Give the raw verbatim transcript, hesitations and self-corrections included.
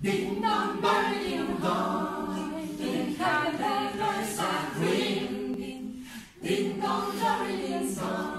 Ding dong bell hoi, den Kaffee, Reis, Ring. Ding dong, Rolling Stone.